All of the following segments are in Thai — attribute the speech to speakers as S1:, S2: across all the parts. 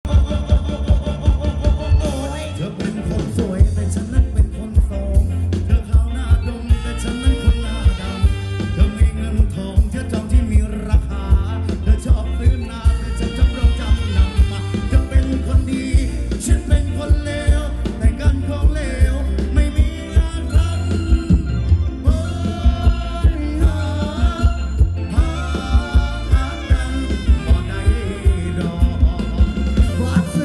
S1: เธอเป็นคนสวยแต่ฉันนั้นเป็นคนโสมเธอขาวหน้าดมแต่ฉันนั้นคนหน้าดำเธอมีเงินทองเธอจองที่มีราคาเธอชอบซื้อนาแต่ฉันชอบรองจำนำมาเธอเป็นคนดีฉันเป็นคนเลวแต่กันของเลวไม่มีงานทำหากันบ่ได้ดอก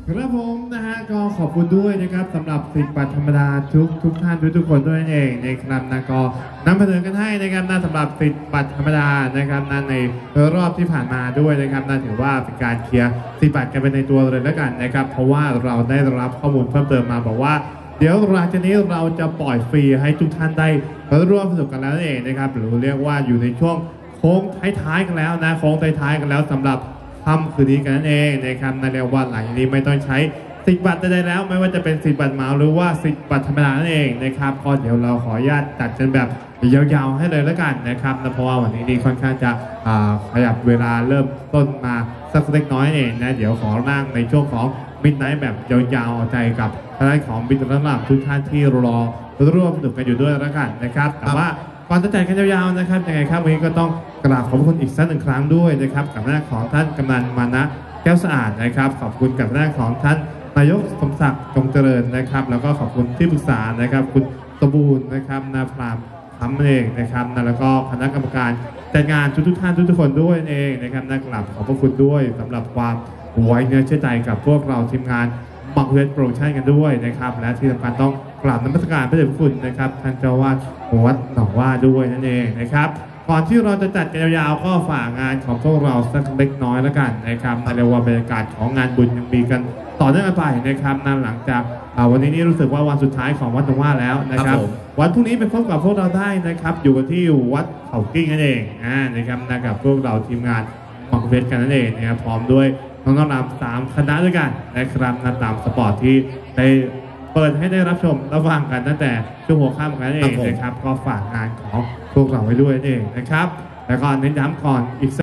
S2: ครับผมนะฮะก็ขอบคุณด้วยนะครับสำหรับสิทธิ์บัตรธรรมดาทุกท่านทุกคนด้วยนั่นเองนะครับนะก็นำเสนอกันให้นะครับนะสำหรับสิทธิ์บัตรธรรมดานะครับนะในรอบที่ผ่านมาด้วยนะครับนะถือว่าเป็นการเคลียร์สิทธิ์บัตรกันไปในตัวเลยแล้วกันนะครับเพราะว่าเราได้รับข้อมูลเพิ่มเติมมาบอกว่าเดี๋ยวหลังจากนี้เราจะปล่อยฟรีให้ทุกท่านได้ร่วมสนุกกันแล้วนั่นเองนะครับหรือเรียกว่าอยู่ในช่วงโค้งท้ายๆกันแล้วนะโค้งท้ายๆกันแล้วสำหรับค่ำคืนนี้กันนั่นเองนะครับในเรียกว่าหลังจากนี้ไม่ต้องใช้สิทธิ์บัตรใดๆแล้วไม่ว่าจะเป็นสิทธิ์บัตรเหมาหรือว่าสิทธิ์บัตรธรรมดานั่นเองนะครับก็เดี๋ยวเราขออนุญาตจัดกันแบบยาวๆให้เลยแล้วกันนะครับเพราะว่าวันนี้นี่ค่อนข้างจะขยับเวลาเริ่มต้นมาสักเล็กน้อยเองนะเดี๋ยวขอนั่งในช่วงของมิดไนท์แบบยาวๆใจกับทางด้านของบิดระดับทุกท่านที่รอร่วมสนุกกันอยู่ด้วยแล้วกันนะครับแต่ว่าก่อนจะจ่ายกันยาวๆนะครับยังไงครับวันนี้ก็ต้องกราบขอบคุณอีกสักหนึ่งครั้งด้วยนะครับกับหน้าของท่านกำนันมานะแก้วสะอาดนะครับขอบคุณกับหน้าของท่านนายกสมศักดิ์จงเจริญนะครับแล้วก็ขอบคุณที่ปรึกษานะครับคุณสมบูรณ์นะครับนาพรามทำเองนะครับแล้วก็คณะกรรมการจัดงานทุกท่านทุกคนด้วยเองนะครับนักกราบขอบพระคุณด้วยสำหรับความไว้เนื้อเชื่อใจกับพวกเราทีมงานบังเอิญโปรดักชั่นกันด้วยนะครับและที่สำคัญต้องกราบนมัสการพระเดชพระคุณนะครับท่านเจ้าวาดวัดหนองว่าด้วยนั่นเองนะครับก่อนที่เราจะจัดกันยาวๆก็ฝากงานของพวกเราสักเล็กน้อยแล้วกันนะครับในเรื่องบรรยากาศของงานบุญยังมีกันต่อเนื่องกันไปนะครับนั่นหลังจากวันนี้นี่รู้สึกว่าวันสุดท้ายของวัดหนองว่าแล้วนะครับวันพรุ่งนี้ไปพบกับพวกเราได้นะครับอยู่กันที่วัดเขากิ้งนั่นเองนะครับกับพวกเราทีมงานบังเอิญกันนั่นเองนะครับพร้อมด้วยน้องๆรำ3คณะด้วยกันนะครับตามสปอร์ตที่ได้เปิดให้ได้รับชมรับฟังกันตั้งแต่ช่วงหัวค่ำกันนั่นเองนะครับก็ฝากงานของพวกเราไว้ด้วยนั่นเองนะครับแล้วก็เน้นย้ำก่อนอีก